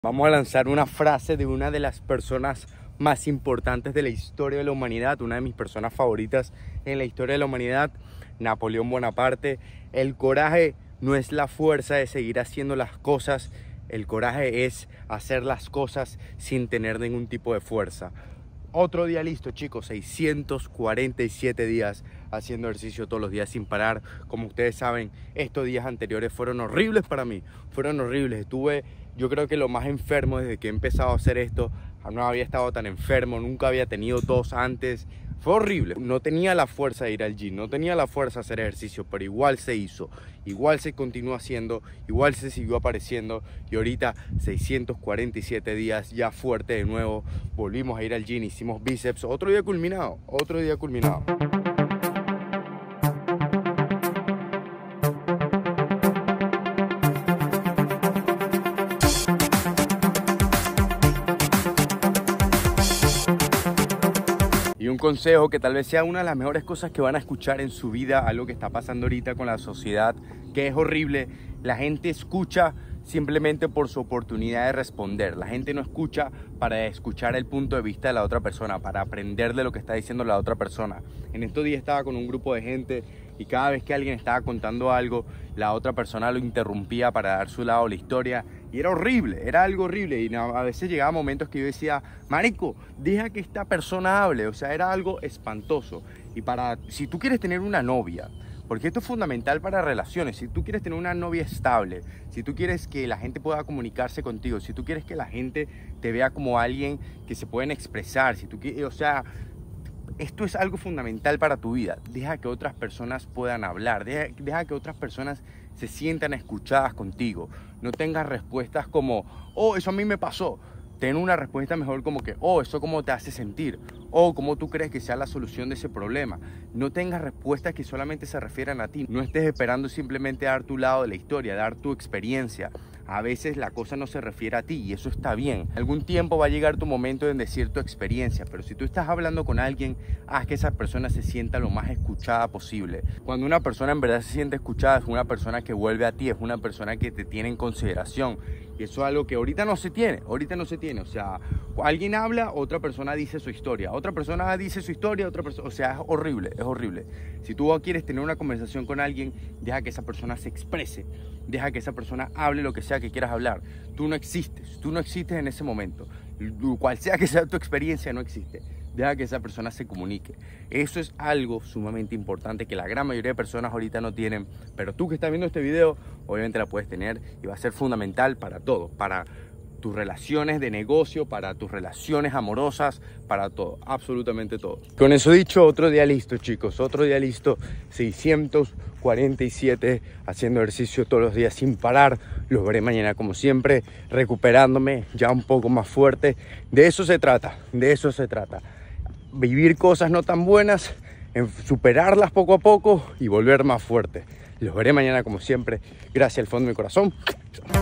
Vamos a lanzar una frase de una de las personas más importantes de la historia de la humanidad, una de mis personas favoritas en la historia de la humanidad, Napoleón Bonaparte. El coraje no es la fuerza de seguir haciendo las cosas, el coraje es hacer las cosas sin tener ningún tipo de fuerza. Otro día listo, chicos, 647 días haciendo ejercicio todos los días sin parar. Como ustedes saben, estos días anteriores fueron horribles para mí, fueron horribles. Estuve, yo creo que lo más enfermo desde que he empezado a hacer esto. No había estado tan enfermo, nunca había tenido tos antes. Fue horrible, no tenía la fuerza de ir al gym, no tenía la fuerza de hacer ejercicio, pero igual se hizo, igual se continuó haciendo, igual se siguió apareciendo y ahorita 647 días ya fuerte de nuevo, volvimos a ir al gym, hicimos bíceps, otro día culminado, otro día culminado. Y un consejo que tal vez sea una de las mejores cosas que van a escuchar en su vida, algo que está pasando ahorita con la sociedad, que es horrible. La gente escucha simplemente por su oportunidad de responder. La gente no escucha para escuchar el punto de vista de la otra persona, para aprender de lo que está diciendo la otra persona. En estos días estaba con un grupo de gente y cada vez que alguien estaba contando algo, la otra persona lo interrumpía para dar su lado de la historia. Y era horrible, era algo horrible. Y a veces llegaba momentos que yo decía, marico, deja que esta persona hable. O sea, era algo espantoso. Y si tú quieres tener una novia, porque esto es fundamental para relaciones, si tú quieres tener una novia estable, si tú quieres que la gente pueda comunicarse contigo, si tú quieres que la gente te vea como alguien que se pueden expresar, si tú quieres, o sea, esto es algo fundamental para tu vida. Deja que otras personas puedan hablar, deja que otras personas se sientan escuchadas contigo. No tengas respuestas como, oh, eso a mí me pasó. Ten una respuesta mejor como que, oh, eso cómo te hace sentir, o cómo tú crees que sea la solución de ese problema. No tengas respuestas que solamente se refieran a ti. No estés esperando simplemente dar tu lado de la historia, dar tu experiencia. A veces la cosa no se refiere a ti y eso está bien. Algún tiempo va a llegar tu momento de decir tu experiencia, pero si tú estás hablando con alguien, haz que esa persona se sienta lo más escuchada posible. Cuando una persona en verdad se siente escuchada, es una persona que vuelve a ti, es una persona que te tiene en consideración. Y eso es algo que ahorita no se tiene, O sea, alguien habla, otra persona dice su historia, otra persona dice su historia, otra persona, o sea, es horrible, es horrible. Si tú quieres tener una conversación con alguien, deja que esa persona se exprese, deja que esa persona hable lo que sea que quieras hablar. Tú no existes en ese momento. Cual sea que sea tu experiencia, no existe. Deja que esa persona se comunique. Eso es algo sumamente importante que la gran mayoría de personas ahorita no tienen, pero tú que estás viendo este video, obviamente la puedes tener y va a ser fundamental para todo, para tus relaciones de negocio, para tus relaciones amorosas, para todo, absolutamente todo. Con eso dicho, otro día listo, chicos, otro día listo, 647 haciendo ejercicio todos los días sin parar. Los veré mañana como siempre, recuperándome ya un poco más fuerte. De eso se trata, de eso se trata. Vivir cosas no tan buenas, superarlas poco a poco y volver más fuerte. Los veré mañana como siempre. Gracias al fondo de mi corazón.